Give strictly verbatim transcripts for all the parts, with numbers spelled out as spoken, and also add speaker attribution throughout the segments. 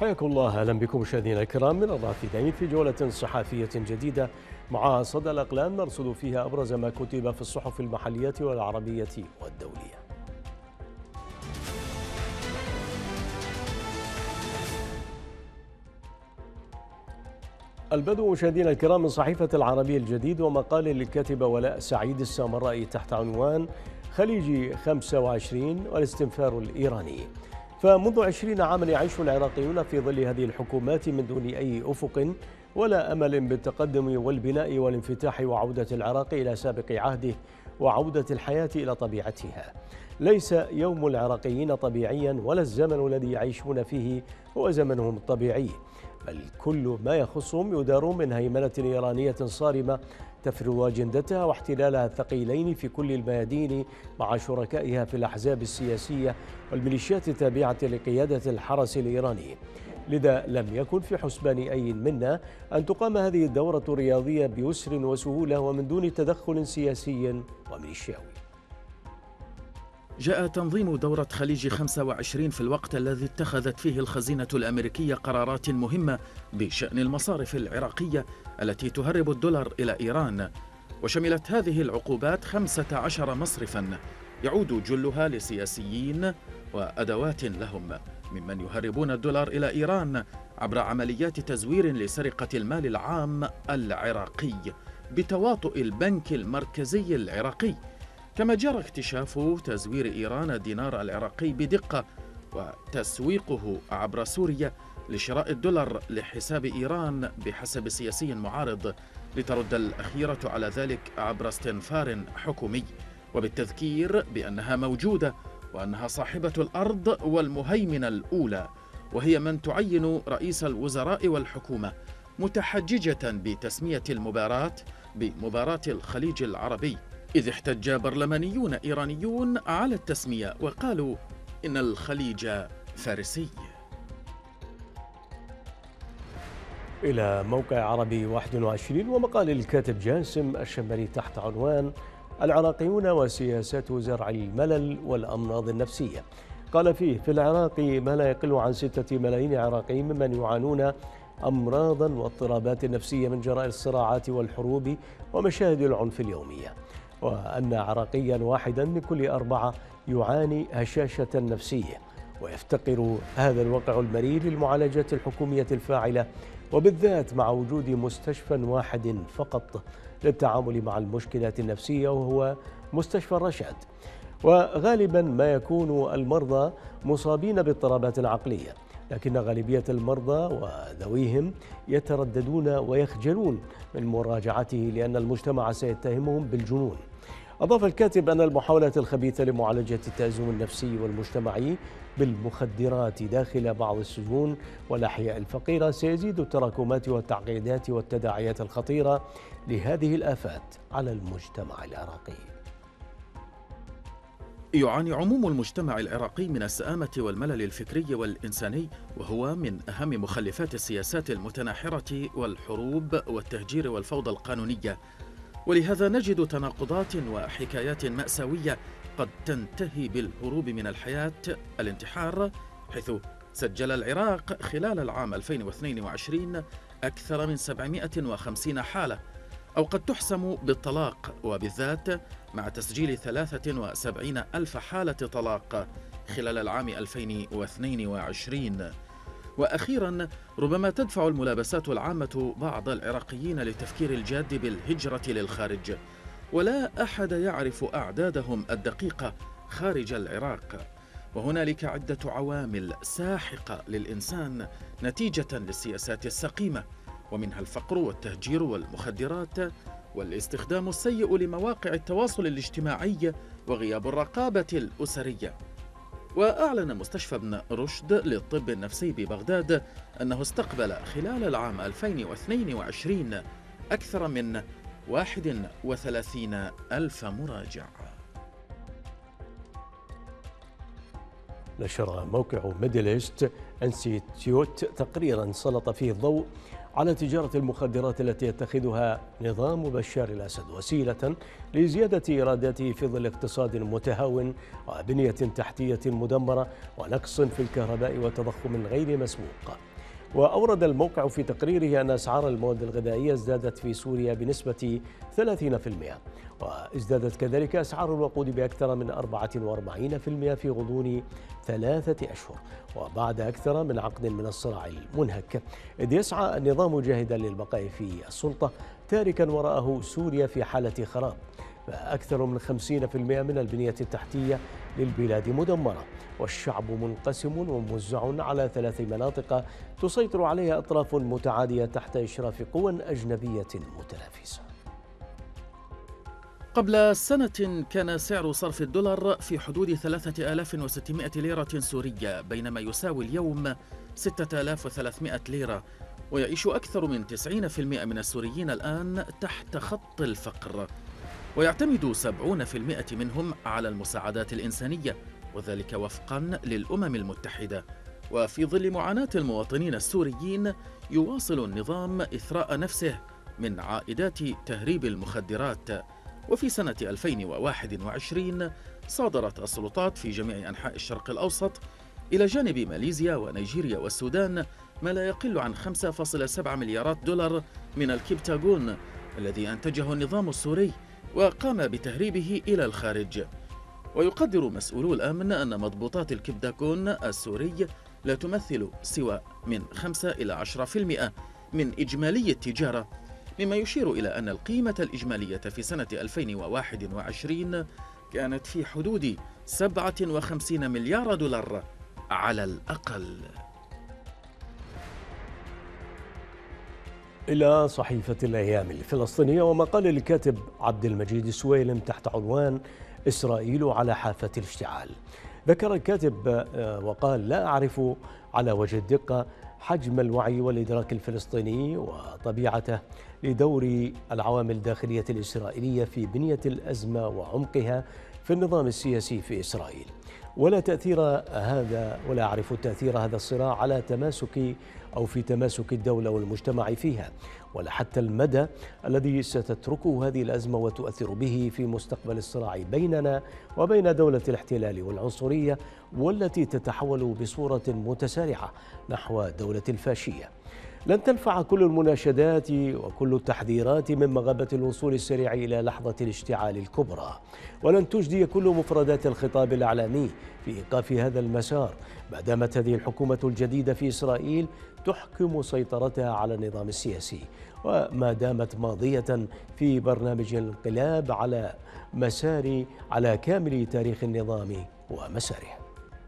Speaker 1: حياكم الله، اهلا بكم مشاهدينا الكرام من الرافدين في جولة صحفية جديدة مع صدى الأقلام نرصد فيها أبرز ما كتب في الصحف المحلية والعربية والدولية. البدء مشاهدينا الكرام من صحيفة العربية الجديد ومقال للكاتبة ولاء سعيد السامرائي تحت عنوان خليج خمسة وعشرين والاستنفار الإيراني. فمنذ عشرين عاما يعيش العراقيون في ظل هذه الحكومات من دون أي أفق ولا أمل بالتقدم والبناء والانفتاح وعودة العراق إلى سابق عهده وعودة الحياة إلى طبيعتها. ليس يوم العراقيين طبيعيا ولا الزمن الذي يعيشون فيه هو زمنهم الطبيعي، بل كل ما يخصهم يدار من هيمنة إيرانية صارمة تفرض أجندتها واحتلالها الثقيلين في كل الميادين مع شركائها في الأحزاب السياسية والميليشيات التابعة لقيادة الحرس الإيراني. لذا لم يكن في حسبان أي منا أن تقام هذه الدورة الرياضية بيسر وسهولة ومن دون تدخل سياسي وميليشياوي.
Speaker 2: جاء تنظيم دورة خليج خمسة وعشرين في الوقت الذي اتخذت فيه الخزينة الأمريكية قرارات مهمة بشأن المصارف العراقية التي تهرب الدولار إلى إيران، وشملت هذه العقوبات خمسة عشر مصرفا يعود جلها لسياسيين وأدوات لهم ممن يهربون الدولار إلى إيران عبر عمليات تزوير لسرقة المال العام العراقي بتواطؤ البنك المركزي العراقي، كما جرى اكتشاف تزوير إيران الدينار العراقي بدقة وتسويقه عبر سوريا لشراء الدولار لحساب إيران بحسب سياسي معارض، لترد الأخيرة على ذلك عبر استنفار حكومي وبالتذكير بأنها موجودة وأنها صاحبة الأرض والمهيمنة الأولى، وهي من تعين رئيس الوزراء والحكومة، متحججة بتسمية المباراة بمباراة الخليج العربي، إذ احتج برلمانيون إيرانيون على التسمية وقالوا إن الخليج فارسي.
Speaker 1: إلى موقع عربي واحد وعشرين ومقال الكاتب جاسم الشمري تحت عنوان العراقيون وسياسات زرع الملل والأمراض النفسية. قال فيه: في العراق ما لا يقل عن ستة ملايين عراقي ممن يعانون أمراضا واضطرابات نفسية من جراء الصراعات والحروب ومشاهد العنف اليومية، وأن عراقيا واحدا من كل أربعة يعاني هشاشة نفسية، ويفتقر هذا الواقع المرير للمعالجات الحكومية الفاعلة، وبالذات مع وجود مستشفى واحد فقط للتعامل مع المشكلات النفسية وهو مستشفى الرشاد. وغالبا ما يكون المرضى مصابين باضطرابات عقلية، لكن غالبية المرضى وذويهم يترددون ويخجلون من مراجعته لأن المجتمع سيتهمهم بالجنون. أضاف الكاتب أن المحاولات الخبيثة لمعالجة التأزم النفسي والمجتمعي بالمخدرات داخل بعض السجون والأحياء الفقيرة سيزيد التراكمات والتعقيدات والتداعيات الخطيرة لهذه الآفات على المجتمع العراقي.
Speaker 2: يعاني عموم المجتمع العراقي من السآمة والملل الفكري والإنساني، وهو من أهم مخلفات السياسات المتناحرة والحروب والتهجير والفوضى القانونية، ولهذا نجد تناقضات وحكايات مأساوية قد تنتهي بالهروب من الحياة، الانتحار، حيث سجل العراق خلال العام ألفين واثنين وعشرين أكثر من سبعمائة وخمسين حالة، أو قد تحسم بالطلاق، وبالذات مع تسجيل ثلاثة وسبعين ألف حالة طلاق خلال العام ألفين واثنين وعشرين. وأخيرا ربما تدفع الملابسات العامة بعض العراقيين للتفكير الجاد بالهجرة للخارج، ولا أحد يعرف أعدادهم الدقيقة خارج العراق، وهنالك عدة عوامل ساحقة للإنسان نتيجة للسياسات السقيمة، ومنها الفقر والتهجير والمخدرات والاستخدام السيء لمواقع التواصل الاجتماعي وغياب الرقابة الأسرية. وأعلن مستشفى ابن رشد للطب النفسي ببغداد أنه استقبل خلال العام ألفين واثنين وعشرين أكثر من واحد وثلاثين ألف مراجع.
Speaker 1: نشر موقع ميدل إيست انستيتيوت تقريرا سلط فيه الضوء على تجارة المخدرات التي يتخذها نظام بشار الأسد وسيلة لزيادة إيراداته في ظل اقتصاد متهاون وبنية تحتية مدمرة ونقص في الكهرباء وتضخم غير مسبوق. وأورد الموقع في تقريره أن أسعار المواد الغذائية ازدادت في سوريا بنسبة ثلاثين بالمئة، وازدادت كذلك أسعار الوقود بأكثر من أربعة وأربعين بالمئة في غضون ثلاثة أشهر، وبعد أكثر من عقد من الصراع المنهك، إذ يسعى النظام جاهدا للبقاء في السلطة تاركا وراءه سوريا في حالة خراب، فأكثر من خمسين بالمئة من البنية التحتية للبلاد مدمرة، والشعب منقسم وموزع على ثلاث مناطق تسيطر عليها أطراف متعادية تحت إشراف قوى أجنبية متنافسة.
Speaker 2: قبل سنة كان سعر صرف الدولار في حدود ثلاثة آلاف وستمائة ليرة سورية، بينما يساوي اليوم ستة آلاف وثلاثمائة ليرة، ويعيش أكثر من تسعين بالمئة من السوريين الآن تحت خط الفقر، ويعتمد سبعين بالمئة منهم على المساعدات الإنسانية، وذلك وفقا للأمم المتحدة. وفي ظل معاناة المواطنين السوريين يواصل النظام إثراء نفسه من عائدات تهريب المخدرات. وفي سنة ألفين وواحد وعشرين صادرت السلطات في جميع أنحاء الشرق الأوسط إلى جانب ماليزيا ونيجيريا والسودان ما لا يقل عن خمسة فاصلة سبعة مليارات دولار من الكبتاغون الذي أنتجه النظام السوري وقام بتهريبه إلى الخارج. ويقدر مسؤولو الأمن أن مضبوطات الكبتاغون السوري لا تمثل سوى من خمسة إلى عشرة بالمئة من إجمالي التجارة، مما يشير إلى أن القيمة الإجمالية في سنة ألفين وواحد وعشرين كانت في حدود سبعة وخمسين مليار دولار على الأقل.
Speaker 1: إلى صحيفة الأيام الفلسطينية ومقال الكاتب عبد المجيد السويلم تحت عنوان إسرائيل على حافة الاشتعال. ذكر الكاتب وقال: لا أعرف على وجه الدقة حجم الوعي والإدراك الفلسطيني وطبيعته لدور العوامل الداخلية الإسرائيلية في بنية الأزمة وعمقها في النظام السياسي في إسرائيل، ولا تأثير هذا ولا أعرف تأثير هذا الصراع على تماسك أو في تماسك الدولة والمجتمع فيها، ولا حتى المدى الذي ستتركه هذه الأزمة وتؤثر به في مستقبل الصراع بيننا وبين دولة الاحتلال والعنصرية والتي تتحول بصورة متسارعة نحو دولة الفاشية. لن تنفع كل المناشدات وكل التحذيرات من مغبة الوصول السريع إلى لحظة الاشتعال الكبرى، ولن تجدي كل مفردات الخطاب الإعلامي في إيقاف هذا المسار ما دامت هذه الحكومة الجديدة في إسرائيل تحكم سيطرتها على النظام السياسي، وما دامت ماضية في برنامج الانقلاب على مسار على كامل تاريخ النظام ومساره.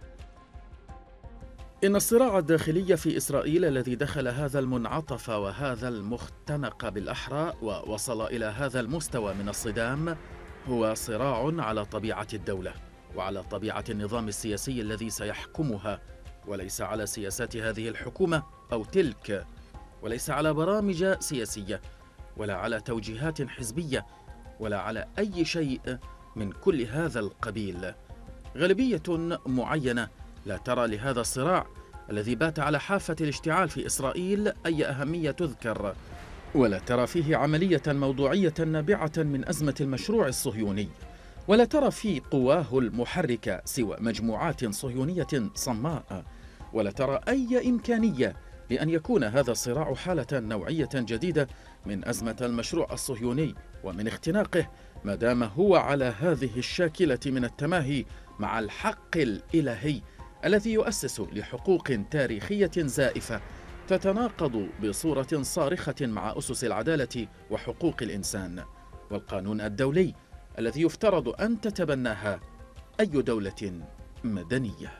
Speaker 2: إن الصراع الداخلي في إسرائيل الذي دخل هذا المنعطف وهذا المختنق بالأحرى ووصل إلى هذا المستوى من الصدام هو صراع على طبيعة الدولة وعلى طبيعة النظام السياسي الذي سيحكمها، وليس على سياسات هذه الحكومة أو تلك، وليس على برامج سياسية ولا على توجيهات حزبية ولا على أي شيء من كل هذا القبيل. غالبية معينة لا ترى لهذا الصراع الذي بات على حافة الاشتعال في إسرائيل أي أهمية تذكر، ولا ترى فيه عملية موضوعية نابعة من أزمة المشروع الصهيوني، ولا ترى في قواه المحركة سوى مجموعات صهيونية صماء، ولا ترى أي إمكانية لأن يكون هذا الصراع حالة نوعية جديدة من أزمة المشروع الصهيوني ومن اختناقه، ما دام هو على هذه الشاكلة من التماهي مع الحق الإلهي الذي يؤسس لحقوق تاريخية زائفة تتناقض بصورة صارخة مع أسس العدالة وحقوق الإنسان والقانون الدولي الذي يفترض أن تتبناها أي دولة مدنية.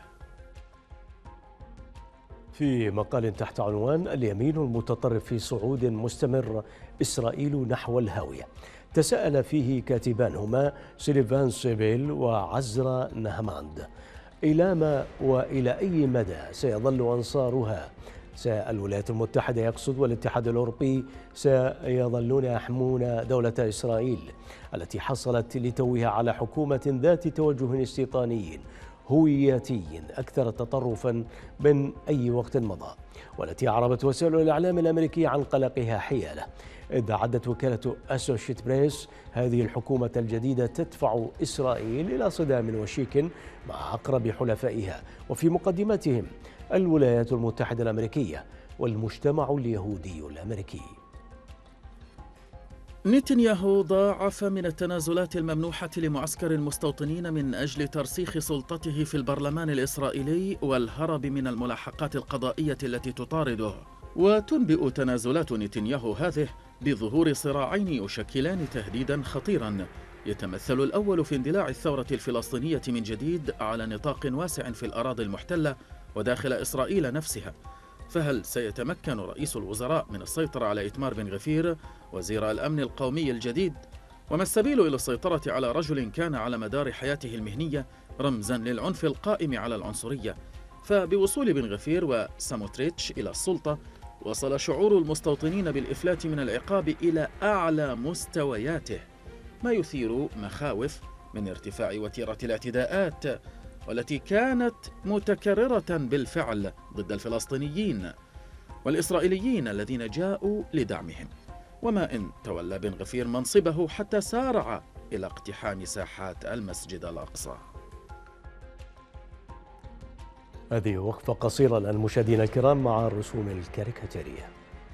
Speaker 1: في مقال تحت عنوان اليمين المتطرف في صعود مستمر إسرائيل نحو الهاوية، تساءل فيه كاتبان هما سيلفان سيبيل وعزرا نهماند: إلى ما وإلى أي مدى سيظل أنصارها الولايات المتحدة يقصد والاتحاد الأوروبي سيظلون يحمون دولة إسرائيل التي حصلت لتوها على حكومة ذات توجه استيطاني هوياتي أكثر تطرفا من أي وقت مضى، والتي أعربت وسائل الإعلام الأمريكية عن قلقها حياله، إذ عدت وكالة أسوشيت بريس هذه الحكومة الجديدة تدفع إسرائيل إلى صدام وشيك مع أقرب حلفائها وفي مقدمتهم الولايات المتحدة الأمريكية، والمجتمع اليهودي الأمريكي.
Speaker 2: نتنياهو ضاعف من التنازلات الممنوحة لمعسكر المستوطنين من أجل ترسيخ سلطته في البرلمان الإسرائيلي والهرب من الملاحقات القضائية التي تطارده. وتنبئ تنازلات نتنياهو هذه بظهور صراعين يشكلان تهديدا خطيرا، يتمثل الأول في اندلاع الثورة الفلسطينية من جديد على نطاق واسع في الأراضي المحتلة وداخل إسرائيل نفسها. فهل سيتمكن رئيس الوزراء من السيطرة على إيتمار بن غفير وزير الأمن القومي الجديد؟ وما السبيل إلى السيطرة على رجل كان على مدار حياته المهنية رمزا للعنف القائم على العنصرية؟ فبوصول بن غفير وساموتريتش إلى السلطة وصل شعور المستوطنين بالإفلات من العقاب إلى أعلى مستوياته، ما يثير مخاوف من ارتفاع وتيرة الاعتداءات والتي كانت متكررة بالفعل ضد الفلسطينيين والإسرائيليين الذين جاءوا لدعمهم. وما إن تولى بن غفير منصبه حتى سارع إلى اقتحام ساحات المسجد الأقصى.
Speaker 1: هذه وقفة قصيرة الآن مشاهدينا الكرام مع الرسوم الكاريكاتيرية.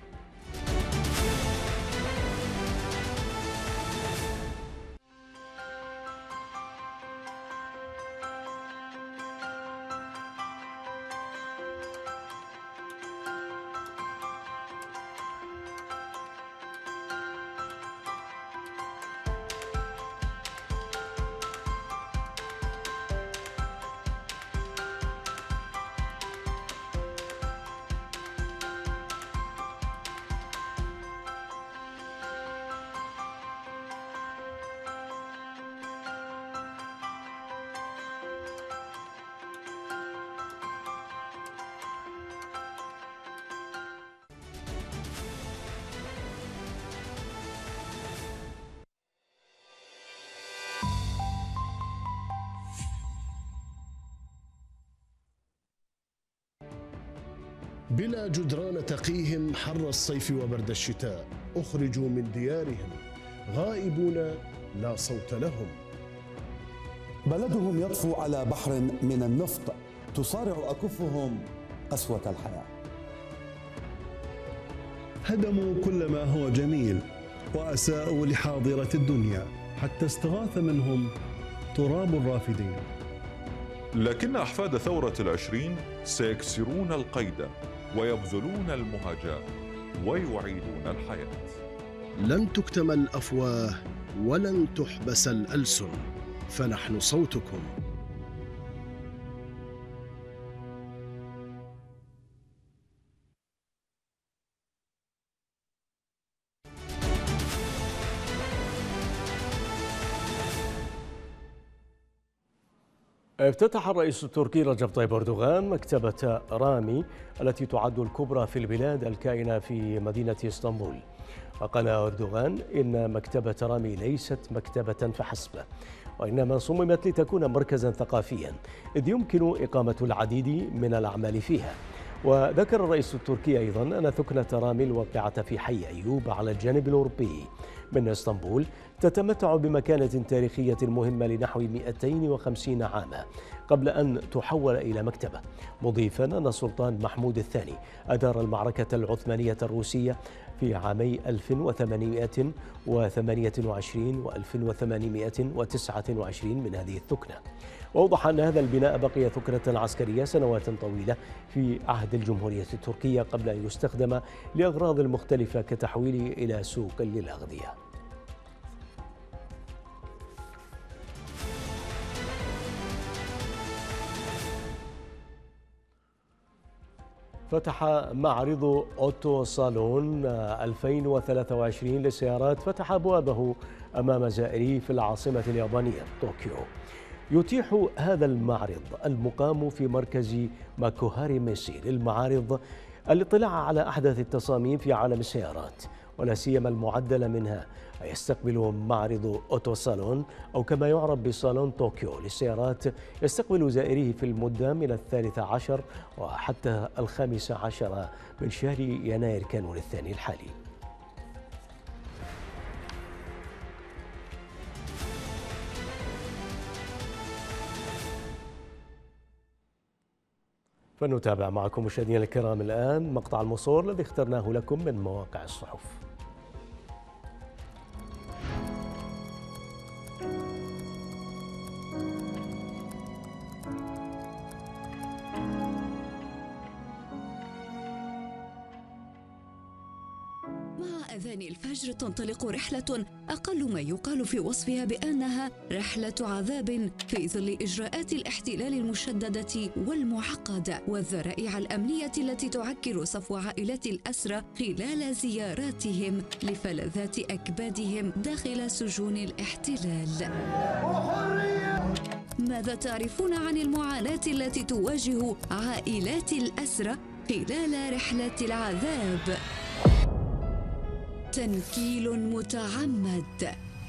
Speaker 3: بلا جدران تقيهم حر الصيف وبرد الشتاء، أخرجوا من ديارهم غائبون لا صوت لهم.
Speaker 4: بلدهم يطفو على بحر من النفط، تصارع أكفهم قسوة الحياة.
Speaker 5: هدموا كل ما هو جميل وأساءوا لحاضرة الدنيا حتى استغاث منهم تراب الرافدين.
Speaker 6: لكن أحفاد ثورة العشرين سيكسرون القيد ويبذلون المهاجة ويعيدون الحياة.
Speaker 3: لن تكتم الأفواه ولن تحبس الألسن، فنحن صوتكم.
Speaker 1: افتتح الرئيس التركي رجب طيب أردوغان مكتبة رامي التي تعد الكبرى في البلاد الكائنة في مدينة اسطنبول. وقال أردوغان إن مكتبة رامي ليست مكتبة فحسب، وإنما صممت لتكون مركزا ثقافيا إذ يمكن إقامة العديد من الأعمال فيها. وذكر الرئيس التركي أيضا أن ثكنة رامي الواقعة في حي أيوب على الجانب الأوروبي من اسطنبول تتمتع بمكانة تاريخية مهمة لنحو مئتين وخمسين عاما قبل أن تحول إلى مكتبة، مضيفا أن السلطان محمود الثاني أدار المعركة العثمانية الروسية في عامي ألف وثمانمئة وثمانية وعشرين و ألف وثمانمئة وتسعة وعشرين من هذه الثكنة. وأوضح أن هذا البناء بقي ثكنة عسكرية سنوات طويلة في عهد الجمهورية التركية قبل أن يستخدم لأغراض مختلفة كتحويله إلى سوق للأغذية. فتح معرض أوتو صالون ألفين وثلاثة وعشرين للسيارات فتح أبوابه أمام زائريه في العاصمة اليابانية طوكيو. يتيح هذا المعرض المقام في مركز ماكوهاري ميسي للمعارض الاطلاع على أحدث التصاميم في عالم السيارات، ولا سيما المعدل منها. يستقبل معرض أوتو صالون أو كما يعرف بصالون طوكيو للسيارات يستقبل زائريه في المدة من الثالث عشر وحتى الخامس عشر من شهر يناير كانون الثاني الحالي. فنتابع معكم مشاهدينا الكرام الآن مقطع المصور الذي اخترناه لكم من مواقع الصحف.
Speaker 7: مع أذان الفجر تنطلق رحلة أقل ما يقال في وصفها بأنها رحلة عذاب في ظل إجراءات الاحتلال المشددة والمعقدة والذرائع الأمنية التي تعكر صفو عائلات الأسرى خلال زياراتهم لفلذات أكبادهم داخل سجون الاحتلال. ماذا تعرفون عن المعاناة التي تواجه عائلات الأسرى خلال رحلة العذاب؟ تنكيل متعمد.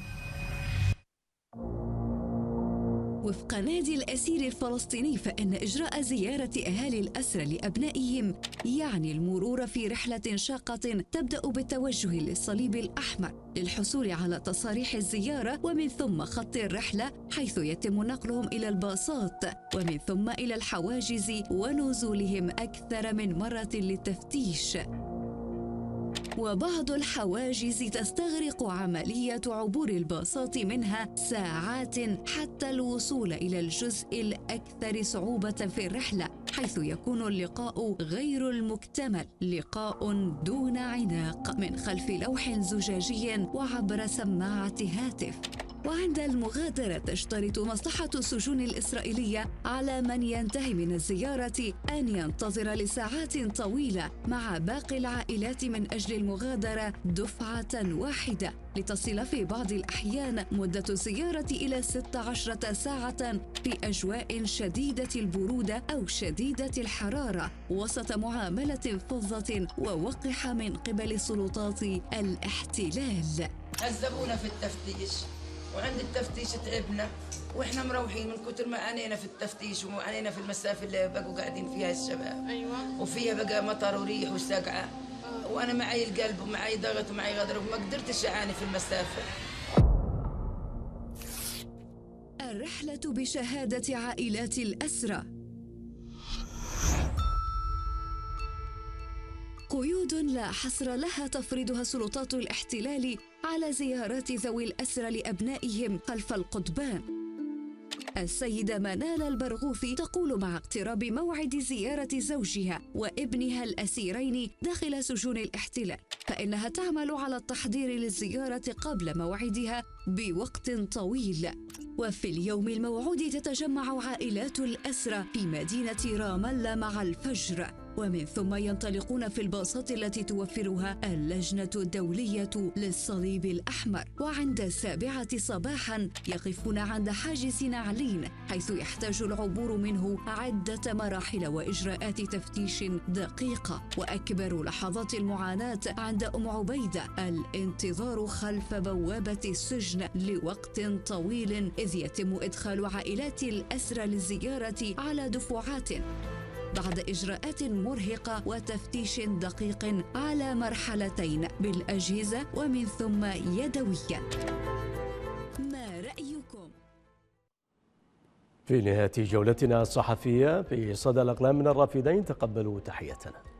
Speaker 7: وفق نادي الأسير الفلسطيني فإن إجراء زيارة أهالي الأسرى لأبنائهم يعني المرور في رحلة شاقة تبدأ بالتوجه للصليب الأحمر للحصول على تصاريح الزيارة ومن ثم خط الرحلة حيث يتم نقلهم إلى الباصات ومن ثم إلى الحواجز ونزولهم أكثر من مرة للتفتيش. وبعض الحواجز تستغرق عملية عبور الباصات منها ساعات حتى الوصول إلى الجزء الأكثر صعوبة في الرحلة حيث يكون اللقاء غير المكتمل، لقاء دون عناق من خلف لوح زجاجي وعبر سماعة هاتف. وعند المغادرة تشترط مصلحة السجون الإسرائيلية على من ينتهي من الزيارة أن ينتظر لساعات طويلة مع باقي العائلات من أجل المغادرة دفعة واحدة لتصل في بعض الأحيان مدة الزيارة إلى ستة عشر ساعة في أجواء شديدة البرودة أو شديدة الحرارة وسط معاملة فظة ووقحة من قبل سلطات الاحتلال.
Speaker 8: عذبونا في التفتيش وعند التفتيش تعبنا واحنا مروحين من كتر ما عانينا في التفتيش وعانينا في المسافه اللي بقوا قاعدين فيها الشباب. ايوه وفيها بقى مطر وريح وسقعه وانا معي القلب ومعي ضغط ومعي غدر وما قدرتش اعاني في المسافه.
Speaker 7: الرحله بشهاده عائلات الاسرى. قيود لا حصر لها تفرضها سلطات الاحتلال على زيارات ذوي الأسرى لأبنائهم خلف القضبان. السيدة منال البرغوثي تقول مع اقتراب موعد زيارة زوجها وابنها الأسيرين داخل سجون الاحتلال فإنها تعمل على التحضير للزيارة قبل موعدها بوقت طويل. وفي اليوم الموعود تتجمع عائلات الأسرى في مدينة رام الله مع الفجر ومن ثم ينطلقون في الباصات التي توفرها اللجنة الدولية للصليب الأحمر وعند السابعة صباحا يقفون عند حاجز نعلين حيث يحتاج العبور منه عدة مراحل وإجراءات تفتيش دقيقة. وأكبر لحظات المعاناة عند أم عبيدة الانتظار خلف بوابة السجن لوقت طويل إذ يتم إدخال عائلات الأسرى للزيارة على دفعات بعد إجراءات مرهقة وتفتيش دقيق على مرحلتين بالأجهزة ومن ثم يدويا. ما رأيكم؟
Speaker 1: في نهاية جولتنا الصحفية في صدى الأقلام من الرافدين تقبلوا تحياتنا.